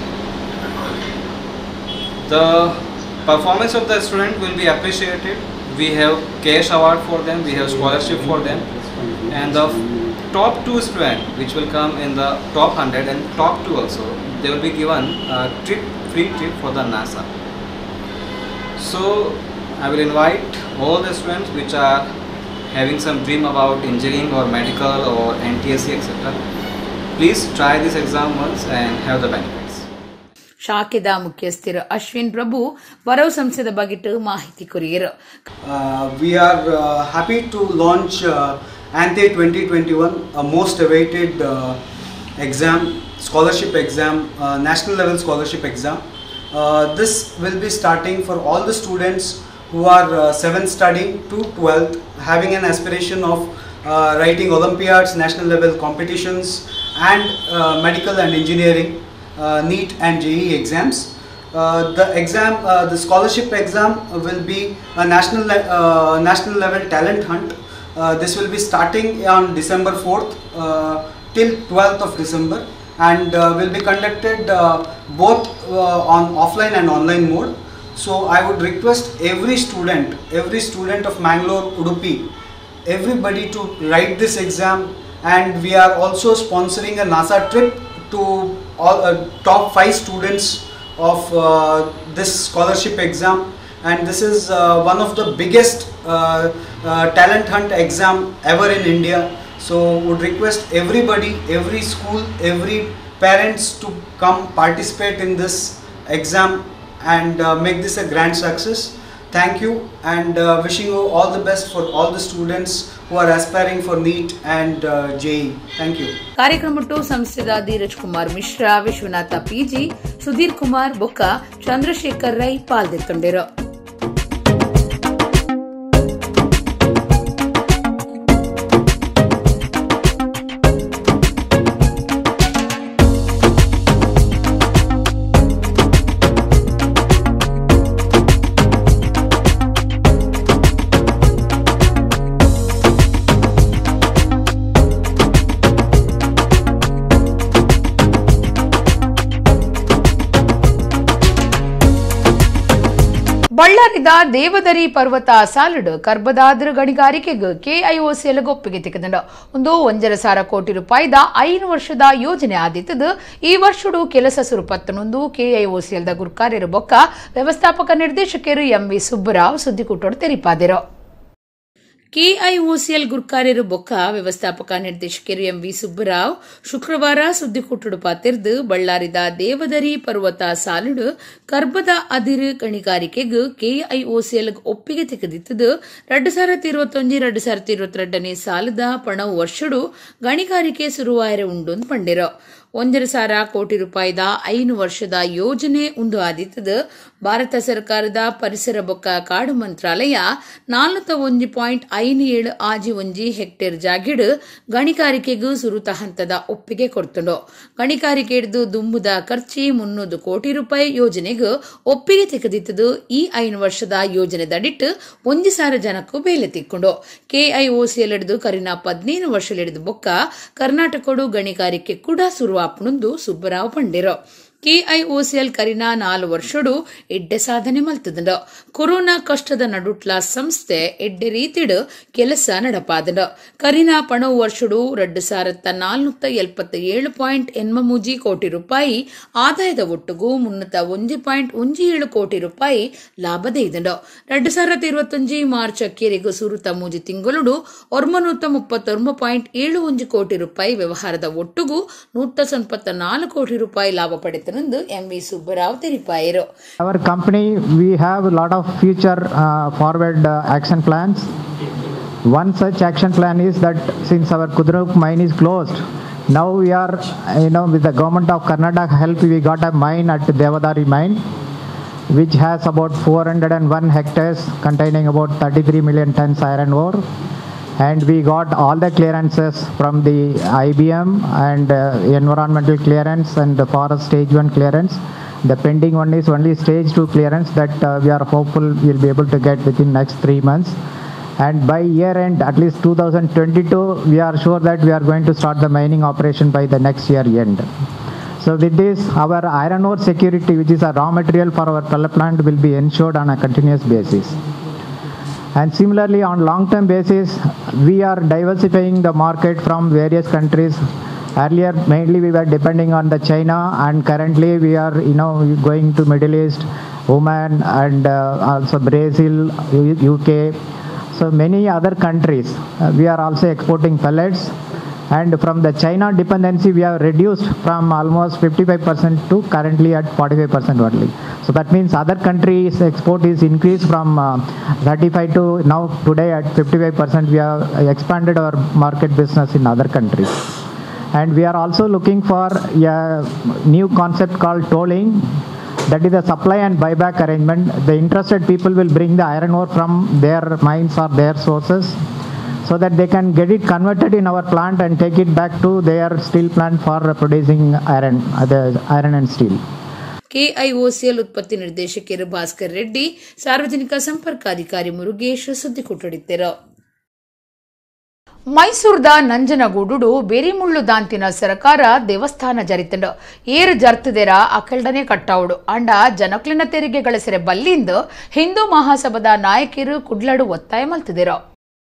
The performance of the student will be appreciated. We have cash award for them, we have scholarship for them, and the top two students which will come in the top one hundred and top two also, they will be given a trip, free trip for the NASA. So I will invite all the students which are having some dream about engineering or medical or N T S C et cetera. Please try this exam once and have the benefits. ಶಾಖೆದ ಮುಖ್ಯಸ್ಥರು ಅಶ್ವಿನ್ ಪ್ರಭು ಬರೋ ಸಂಸ್ಥೆದ ಬಗೆಟ್ಟು ಮಾಹಿತಿ ಕೊರಿಯರು. We are uh, happy to launch uh, N T E twenty twenty-one, a most awaited uh, exam, scholarship exam, uh, national level scholarship exam. Uh, this will be starting for all the students who are uh, seventh studying to twelfth, having an aspiration of uh, writing Olympiads, national level competitions, and uh, medical and engineering, uh, NEET and J E E exams. Uh, the exam, uh, the scholarship exam will be a national le uh, national level talent hunt. Uh, this will be starting on December fourth uh, till twelfth of December, and uh, will be conducted uh, both uh, on offline and online mode. So I would request every student, every student of Mangalore, Udupi, everybody to write this exam, and we are also sponsoring a NASA trip to all uh, top five students of uh, this scholarship exam, and this is uh, one of the biggest uh, uh, talent hunt exam ever in India. So would request everybody, every school, every parents to come participate in this exam and uh, make this a grand success. Thank you, and uh, wishing you all the best for all the students who are aspiring for NEET and uh, J E E. Thank you. ಕಾರ್ಯಕ್ರಮಟ್ಟು ಸಂಸ್ಥೆದ ಧೀರಜ್ ಕುಮಾರ್ ಮಿಶ್ರಾ, ವಿಶ್ವನಾಥ ಪಿಜಿ, ಸುಧೀರ್ ಕುಮಾರ್ ಬೊಕ್ಕ, ಚಂದ್ರಶೇಖರ್ ರೈ ಪಾಲ್ಗೊಂಡಿರು. ಬಳ್ಳಾರಿದ ದೇವದರಿ ಪರ್ವತ ಸಾಲಡ್ ಕರ್ಬದಾದ್ರ ಗಣಿಗಾರಿಕೆಗೆ ಕೆಐಒಸಿಎಲ್ ಒಪ್ಪಿಗೆ ತೆಗೆದಂಡ ಒಂದು ಒಂದರ ಸಾವಿರ ಕೋಟಿ ರೂಪಾಯಿದ ಐದು ವರ್ಷದ ಯೋಜನೆ ಆದಿತ್ತದು. ಈ ವರ್ಷಡು ಕೆಲಸ ಸುರುಪತ್ತನೊಂದು ಕೆಐಒಸಿಎಲ್ ದ ಗುರ್ಕಾರ್ಯರು ಬೊಕ್ಕ ವ್ಯವಸ್ಥಾಪಕ ನಿರ್ದೇಶಕರು ಎಂವಿ ಸುಬ್ಬರಾವ್ ಸುದ್ದಿಕೂಟೋಡು ತೆರಿಪಾದಿರು. ಕೆಐಒಸಿಎಲ್ ಗುರ್ಕಾರ್ಯರು ಬೊಕ್ಕ ವ್ಯವಸ್ಥಾಪಕ ನಿರ್ದೇಶಕರು ಎಂವಿ ಸುಬ್ಬರಾವ್ ಶುಕ್ರವಾರ ಸುದ್ದಿಕೂಟಡು ಪಾತಿರ್ದು ಬಳ್ಳಾರಿದ ದೇವದರಿ ಪರ್ವತ ಸಾಲಡು ಕರ್ಬದ ಅದಿರು ಗಣಿಗಾರಿಕೆಗೆ ಕೆಐಒಸಿಎಲ್ ಒಪ್ಪಿಗೆ ತೆಗೆದಿತ್ತದು. ಎರಡು ಸಾವಿರದ ಇರುವತ್ತೊಂದು ಎರಡು ಸಾವಿರದ ಇರುವತ್ತೆರಡನೇ ಸಾಲದ ಪಣವು ವರ್ಷಡು ಗಣಿಗಾರಿಕೆ ಶುರುವಾಯರ ಉಂಡು ಪಂಡಿರೋ ಒಂದರ ಸಾವಿರ ಕೋಟಿ ರೂಪಾಯಿದ ಐದು ವರ್ಷದ ಯೋಜನೆ ಉಂಡು ಆದಿತ್ತದು. ಭಾರತ ಸರ್ಕಾರದ ಪರಿಸರ ಬೊಕ್ಕ ಕಾಡು ಮಂತ್ರಾಲಯ ನಾಲ್ಕ ಒಂದು ಪಾಯಿಂಟ್ ಐದು ಏಳು ಆಜಿ ಒಂಜಿ ಹೆಕ್ಟೇರ್ ಜಾಗಿಡು ಗಣಿಗಾರಿಕೆಗೂ ಸುರುತ ಹಂತದ ಒಪ್ಪಿಗೆ ಕೊಡ್ತುಂಡು. ಗಣಿಗಾರಿಕೆ ಹಿಡಿದು ದುಂಬುದ ಖರ್ಚಿ ಮುನ್ನೂರು ಕೋಟಿ ರೂಪಾಯಿ ಯೋಜನೆಗೂ ಒಪ್ಪಿಗೆ ತೆಗೆದಿತ್ತದು. ಈ ಐದು ವರ್ಷದ ಯೋಜನೆ ದಡಿಟ್ಟು ಒಂದು ಸಾವಿರ ಜನಕ್ಕೂ ಬೇಲೆ ತಿಕ್ಕೊಂಡು ಕೆಐಒಸಿಎಲ್ ಹಿಡಿದು ಕರಿನಾ ಹದಿನೈದು ವರ್ಷ ಹಿಡಿದು ಬೊಕ್ಕ ಕರ್ನಾಟಕಡು ಗಣಿಗಾರಿಕೆ ಕೂಡ ಶುರು ಆಪುನುಂದು ಸುಬ್ಬರಾವ್ ಪಂಡಿರೋ. ಕೆಐಒಸಿಎಲ್ ಕರಿನಾ ನಾಲ್ಕು ವರ್ಷಡು ಎಡ್ಡೆ ಸಾಧನೆ ಮಲ್ತದಂಡ. ಕೊರೋನಾ ಕಷ್ಟದ ನಡುಟ್ಲ ಸಂಸ್ಥೆ ಎಡ್ಡೆ ರೀತಿಡು ಕೆಲಸ ನಡಪಾದಂಡ. ಕರಿನಾ ಪಣವು ವರ್ಷಡು ಎರಡು ಸಾವಿರದ ನಾಲ್ನೂತ್ತ ಎಲ್ಪತ್ತ ಏಳು ಪಾಯಿಂಟ್ ಎನ್ಮಮೂಜಿ ಕೋಟಿ ರೂಪಾಯಿ ಆದಾಯದ ಒಟ್ಟುಗೂ ಮುನ್ನೂತ್ತ ಒಂದು ಪಾಯಿಂಟ್ ಒಂದು ಏಳು ಕೋಟಿ ರೂಪಾಯಿ ಲಾಭದ ಇದಂಡ. ಎರಡು ಸಾವಿರದ ಇರುವತ್ತೊಂಜಿ ಮಾರ್ಚ್ ಅಕ್ಕೇರಿಗೂ ಸುರುತ ಮೂಜಿ ತಿಂಗಳು ಒರ್ಮನೂತ್ತ ಮುಪ್ಪತ್ತೊಂಬ ಪಾಯಿಂಟ್ ಏಳು ಒಂದು ಕೋಟಿ ರೂಪಾಯಿ ವ್ಯವಹಾರದ ಒಟ್ಟುಗೂ ನೂತ್ತ ಸಂಪತ್ತ ನಾಲ್ಕು ಕೋಟಿ ರೂಪಾಯಿ ಲಾಭ ಪಡೆದ ಎಂವಿ ಸುಬ್ಬರಾವ್ ತೆರಿಪಾಯರು. Our company, we have a lot of future uh, forward uh, action plans. One such action plan is that since our Kudruk mine is closed, now we are, you know, with the government of Karnataka help, we got a mine at Devadari mine, which has about four hundred one hectares containing about thirty-three million tons iron ore. And we got all the clearances from the I B M and uh, environmental clearance and the forest stage one clearance. The pending one is only stage two clearance that uh, we are hopeful we will be able to get within next three months. And by year end, at least two thousand twenty-two, we are sure that we are going to start the mining operation by the next year end. So with this, our iron ore security, which is a raw material for our pellet plant, will be ensured on a continuous basis. And similarly, on long-term basis, we are diversifying the market from various countries. Earlier, mainly we were depending on the China, and currently we are, you know, going to Middle East, Oman, and uh, also Brazil, U K. So many other countries. Uh, we are also exporting pellets. And from the China dependency, we have reduced from almost fifty-five percent to currently at forty-five percent only. So that means other countries' export is increased from uh, thirty-five to now today at fifty-five percent. We have expanded our market business in other countries. And we are also looking for a new concept called tolling. That is the supply and buyback arrangement. The interested people will bring the iron ore from their mines or their sources, so that they can get it converted in our plant and take it back to their steel plant for producing iron, uh, the iron and steel. KIOCL ಉತ್ಪತ್ತಿ ನಿರ್ದೇಶಕರು ಭಾಸ್ಕರ್ ರೆಡ್ಡಿ, ಸಾರ್ವಜನಿಕ ಸಂಪರ್ಕಾಧಿಕಾರಿ ಮುರುಗೇಶ್ ಸುದ್ದಿ ಕೊಟ್ಟಡಿದ್ದರು. ಮೈಸೂರದ ನಂಜನಗೂಡು ಬೇರಿಮುಳ್ಳು ದಾಂತಿನ ಸರ್ಕಾರ ದೇವಸ್ಥಾನ ಜರಿತಂಡ ಏರು ಜರ್ತದೇರ ಅಕಲ್ಡನೆ ಕಟ್ಟಾವುಡು ಅಂಡ ಜನಕ್ಲಿನ ತೆರಿಗೆ ಗಳಿಸಿರೆ ಬಲ್ಲಿಂದ ಹಿಂದೂ ಮಹಾಸಭಾದ ನಾಯಕರು ಕುಡ್ಲಾಡು ಒತ್ತಾಯ ಮಲ್ತಿದೇರ.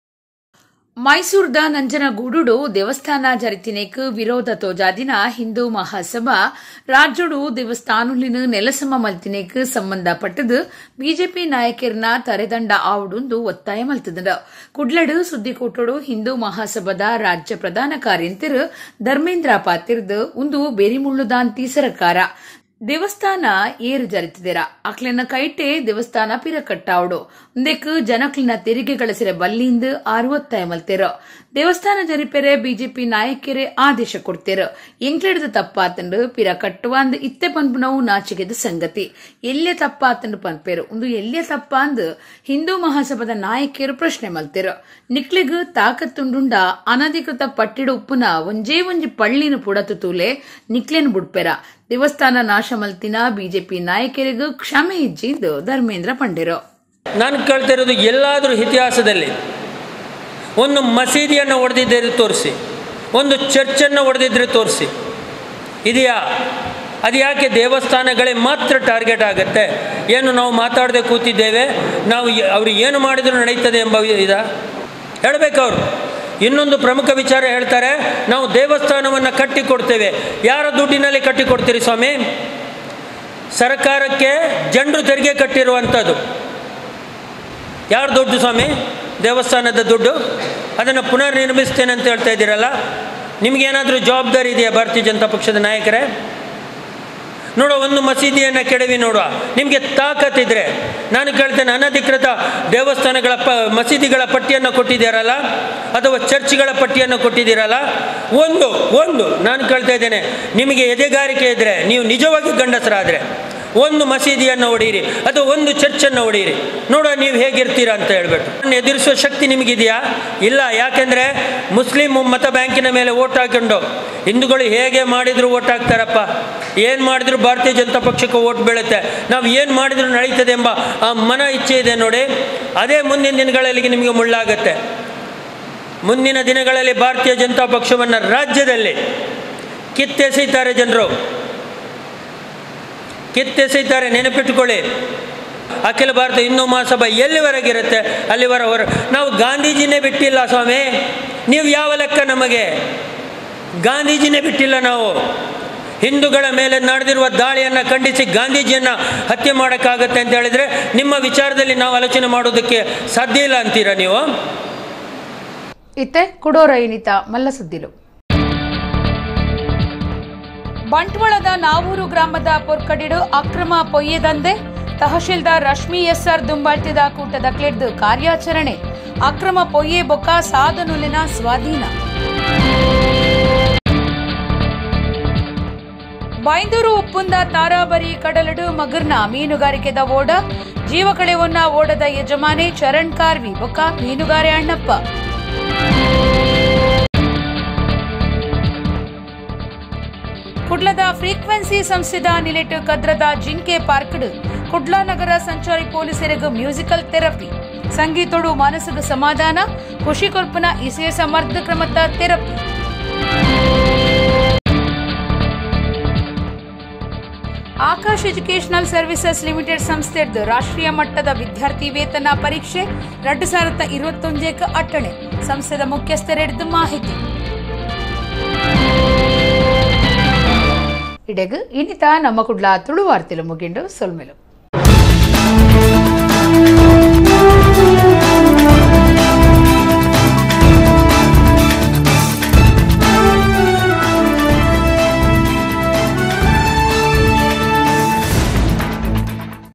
ಮೈಸೂರದ ನಂಜನಗೂಡು ದೇವಸ್ಥಾನ ಜರಿತಿನೇಕ್ ವಿರೋಧ ತೋಜಾದಿನ ಹಿಂದೂ ಮಹಾಸಭಾ ರಾಜ್ಯೋಡು ದೇವಸ್ಥಾನುಲಿನ ನೆಲಸಮ ಮಲ್ತಿನೇಕ್ ಸಂಬಂಧಪಟ್ಟದು ಬಿಜೆಪಿ ನಾಯಕರನ್ನ ತರೆದಂಡ ಆವುಡೊಂದು ಒತ್ತಾಯ ಮಲ್ತಿದ. ಕುಡ್ಲಡು ಸುದ್ದಿಕೋಟೋಡು ಹಿಂದೂ ಮಹಾಸಭಾದ ರಾಜ್ಯ ಪ್ರಧಾನ ಕಾರ್ಯಂತರ ಧರ್ಮೇಂದ್ರ ಪಾತಿರ್ದ ಒಂದು ಬೇರಿಮುಳ್ಳುದಾಂತಿ ಸರ್ಕಾರ ದೇವಸ್ಥಾನ ಏರು ಜರಿತಿದೇರ ಅಕ್ಲಿನ ಕೈಟೆ ದೇವಸ್ಥಾನ ಪಿರ ಕಟ್ಟಾವುಡು ಒಂದೆಕ್ ಜನಕ್ಲಿನ ತೆರಿಗೆ ಗಳಿಸಿರೆ ಬಲ್ಲಿಂದ ಅರವತ್ತಾಯ ಮಲ್ತೇರ. ದೇವಸ್ಥಾನ ಜರಿಪೆರೆ ಬಿಜೆಪಿ ನಾಯಕರೇ ಆದೇಶ ಕೊಡ್ತೇರ. ಎಂಕ್ಲೆಡ್ದ ತಪ್ಪಾತಂಡು ಪಿರ ಕಟ್ಟುವಂದ್ ಇತ್ತೆ ಪನ್ಪುನವು ನಾಚಿಕೆದ ಸಂಗತಿ. ಎಲ್ಲೇ ತಪ್ಪಾತಂಡು ಪನ್ಪೇರು ಒಂದು ಎಲ್ಲೇ ತಪ್ಪ ಅಂದ್ ಹಿಂದೂ ಮಹಾಸಭಾದ ನಾಯಕರು ಪ್ರಶ್ನೆ ಮಲ್ತೇರ. ನಿಕ್ಲಿಗ್ ತಾಕತ್ತುಂಡುಂಡ ಅನಧಿಕೃತ ಪಟ್ಟಿಡು ಉಪ್ಪುನ ಒಂಜೇ ಒಂಜಿ ಪಳ್ಳಿನ ಪುಡತು ತೂಲೆ ನಿಕ್ಲೆನ್ ಬುಡ್ಪೆರ. ದೇವಸ್ಥಾನ ನಾಶ ಮಲ್ತಿನ ಬಿಜೆಪಿ ನಾಯಕರಿಗೂ ಕ್ಷಮೆ ಇಜ್ಜಿದ್ದು ಧರ್ಮೇಂದ್ರ ಪಂಡಿರು. ನಾನು ಕೇಳ್ತಾ ಇರೋದು, ಎಲ್ಲಾದರೂ ಇತಿಹಾಸದಲ್ಲಿ ಒಂದು ಮಸೀದಿಯನ್ನು ಹೊಡೆದಿದ್ದರೆ ತೋರಿಸಿ, ಒಂದು ಚರ್ಚನ್ನು ಹೊಡೆದಿದ್ರೆ ತೋರಿಸಿ, ಇದೆಯಾ? ಅದು ಯಾಕೆ ದೇವಸ್ಥಾನಗಳೇ ಮಾತ್ರ ಟಾರ್ಗೆಟ್ ಆಗುತ್ತೆ? ಏನು ನಾವು ಮಾತಾಡದೆ ಕೂತಿದ್ದೇವೆ, ನಾವು ಅವರು ಏನು ಮಾಡಿದರೂ ನಡೀತದೆ ಎಂಬ ಇದ ಹೇಳಬೇಕು ಅವರು. ಇನ್ನೊಂದು ಪ್ರಮುಖ ವಿಚಾರ ಹೇಳ್ತಾರೆ, ನಾವು ದೇವಸ್ಥಾನವನ್ನು ಕಟ್ಟಿಕೊಡ್ತೇವೆ. ಯಾರ ದುಡ್ಡಿನಲ್ಲಿ ಕಟ್ಟಿಕೊಡ್ತೀರಿ ಸ್ವಾಮಿ? ಸರ್ಕಾರಕ್ಕೆ ಜನರು ತೆರಿಗೆ ಕಟ್ಟಿರುವಂಥದ್ದು ಯಾರು ದುಡ್ಡು ಸ್ವಾಮಿ? ದೇವಸ್ಥಾನದ ದುಡ್ಡು. ಅದನ್ನು ಪುನರ್ ನಿರ್ಮಿಸ್ತೇನೆ ಅಂತ ಹೇಳ್ತಾ ಇದ್ದೀರಲ್ಲ, ನಿಮಗೇನಾದರೂ ಜವಾಬ್ದಾರಿ ಇದೆಯಾ ಭಾರತೀಯ ಜನತಾ ಪಕ್ಷದ ನಾಯಕರೇ? ನೋಡುವ, ಒಂದು ಮಸೀದಿಯನ್ನು ಕೆಡವಿ ನೋಡುವ, ನಿಮಗೆ ತಾಕತ್ತಿದ್ರೆ. ನಾನು ಕೇಳ್ತೇನೆ, ಅನಧಿಕೃತ ದೇವಸ್ಥಾನಗಳ ಪ ಮಸೀದಿಗಳ ಪಟ್ಟಿಯನ್ನು ಕೊಟ್ಟಿದ್ದೀರಲ್ಲ, ಅಥವಾ ಚರ್ಚ್ಗಳ ಪಟ್ಟಿಯನ್ನು ಕೊಟ್ಟಿದ್ದೀರಲ್ಲ, ಒಂದು ಒಂದು ನಾನು ಕೇಳ್ತಾ ಇದ್ದೇನೆ, ನಿಮಗೆ ಎದೆಗಾರಿಕೆ ಇದ್ದರೆ, ನೀವು ನಿಜವಾಗಿ ಗಂಡಸರಾದರೆ ಒಂದು ಮಸೀದಿಯನ್ನು ಹೊಡೀರಿ ಅಥವಾ ಒಂದು ಚರ್ಚನ್ನು ಹೊಡೀರಿ, ನೋಡುವ ನೀವು ಹೇಗಿರ್ತೀರಾ ಅಂತ ಹೇಳ್ಬಿಟ್ಟು. ಎದುರಿಸುವ ಶಕ್ತಿ ನಿಮಗಿದೆಯಾ? ಇಲ್ಲ. ಯಾಕೆಂದರೆ ಮುಸ್ಲಿಂ ಮತ ಬ್ಯಾಂಕಿನ ಮೇಲೆ ಓಟ್ ಹಾಕೊಂಡು ಹಿಂದೂಗಳು ಹೇಗೆ ಮಾಡಿದರೂ ಓಟ್ ಹಾಕ್ತಾರಪ್ಪ, ಏನು ಮಾಡಿದ್ರು ಭಾರತೀಯ ಜನತಾ ಪಕ್ಷಕ್ಕೆ ಓಟ್ ಬೀಳುತ್ತೆ, ನಾವು ಏನು ಮಾಡಿದ್ರು ನಡೀತದೆ ಎಂಬ ಆ ಮನ ಇಚ್ಛೆ ಇದೆ ನೋಡಿ, ಅದೇ ಮುಂದಿನ ದಿನಗಳಲ್ಲಿ ನಿಮಗೆ ಮುಳ್ಳಾಗತ್ತೆ. ಮುಂದಿನ ದಿನಗಳಲ್ಲಿ ಭಾರತೀಯ ಜನತಾ ಪಕ್ಷವನ್ನು ರಾಜ್ಯದಲ್ಲಿ ಕಿತ್ತೆಸೆಯುತ್ತಾರೆ ಜನರು, ಕಿತ್ತೆಸೆಯುತ್ತಾರೆ. ನೆನಪಿಟ್ಟುಕೊಳ್ಳಿ, ಅಖಿಲ ಭಾರತ ಹಿಂದೂ ಮಹಾಸಭಾ ಎಲ್ಲಿವರೆಗಿರುತ್ತೆ ಅಲ್ಲಿವರ ಹೊರ. ನಾವು ಗಾಂಧೀಜಿನೇ ಬಿಟ್ಟಿಲ್ಲ ಸ್ವಾಮಿ, ನೀವು ಯಾವ ಲೆಕ್ಕ? ನಮಗೆ ಗಾಂಧೀಜಿನೇ ಬಿಟ್ಟಿಲ್ಲ. ನಾವು ಹಿಂದೂಗಳ ಮೇಲೆ ನಡೆದಿರುವ ದಾಳಿಯನ್ನು ಖಂಡಿಸಿ ಗಾಂಧೀಜಿಯನ್ನು ಹತ್ಯೆ ಮಾಡೋಕ್ಕಾಗತ್ತೆ ಅಂತ ಹೇಳಿದರೆ ನಿಮ್ಮ ವಿಚಾರದಲ್ಲಿ ನಾವು ಆಲೋಚನೆ ಮಾಡೋದಕ್ಕೆ ಸಾಧ್ಯ ಇಲ್ಲ ಅಂತೀರಾ ನೀವು? ಇತ್ತೆ ಕುಡೋರ ಇನಿತ ಮಲ್ಲ ಸುದ್ದಿಲು. ಬಂಟ್ವಾಳದ ನಾವೂರು ಗ್ರಾಮದ ಪೊರ್ಕಡಿಡು ಅಕ್ರಮ ಪೊಯ್ಯದಂದೆ ತಹಶೀಲ್ದಾರ್ ರಶ್ಮಿ ಎಸ್ಆರ್ ದುಂಬಾಳ್ತಿದ ಕೂಟದ ಕ್ಲೆಡ್ದು ಕಾರ್ಯಾಚರಣೆ. ಅಕ್ರಮ ಪೊಯ್ಯೆ ಬೊಕ್ಕ ಸಾಧನುಲಿನ ಸ್ವಾಧೀನ. ಬೈಂದೂರು ಉಪ್ಪುಂದ ತಾರಾಬರಿ ಕಡಲಡು ಮಗರ್ನ ಮೀನುಗಾರಿಕೆದ ಓಡ ಜೀವ ಕಳೆವನ್ನ ಓಡದ ಯಜಮಾನೆ ಚರಣ್ ಕಾರ್ವಿ ಬೊಕ್ಕ ಮೀನುಗಾರೆ ಅಣ್ಣಪ್ಪ. ಕುಡ್ಲದ ಫ್ರೀಕ್ವೆನ್ಸಿ ಸಂಸ್ಥೆದ ನಿಲೆಟ್ ಕದ್ರದ ಜಿಂಕೆ ಪಾರ್ಕ್ಡ್ ಕುಡ್ಲಾ ನಗರ ಸಂಚಾರಿ ಪೊಲೀಸರಿಗೂ ಮ್ಯೂಸಿಕಲ್ ಥೆರಪಿ. ಸಂಗೀತೋಡು ಮಾನಸಿಕ ಸಮಾಧಾನ, ಖುಷಿ ಕೊರ್ಪನ ಇಸೆ ಸಮರ್ಥ ಕ್ರಮದ therapy. Aakash educational services limited ಸಂಸ್ಥೆದ ರಾಷ್ಟ್ರೀಯ ಮಟ್ಟದ ವಿದ್ಯಾರ್ಥಿ ವೇತನ ಪರೀಕ್ಷೆ ಎರಡು ಸಾವಿರದ ಇರುವತ್ತೊಂದಕ್ಕೆ ಅಟ್ಟಣೆ. ಸಂಸ್ಥೆದ ಮುಖ್ಯಸ್ಥರೆಡ್ದು ಮಾಹಿತಿ. ಇಡೆಗು ಇನ್ನಿತ ನಮ್ಮ ಕುಡ್ಲ ತುಳು ವಾರ್ತೆಲು ಮುಗಿಂಡು ಸೊಲ್ಮೆಲು.